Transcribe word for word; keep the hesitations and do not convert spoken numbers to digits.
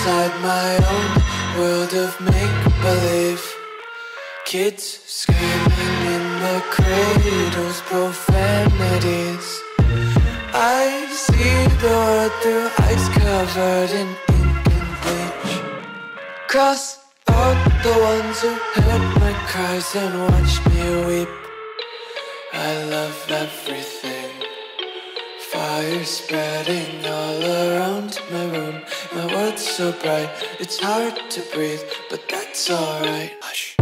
inside my own world of make-believe. Kids screaming in the cradles, profanities. I see the world through ice covered in ink and bleach. Cross out the ones who heard my cries and watched me weep. I love everything. Fire spreading all around my room. My world's so bright, it's hard to breathe, but that's alright. Hush.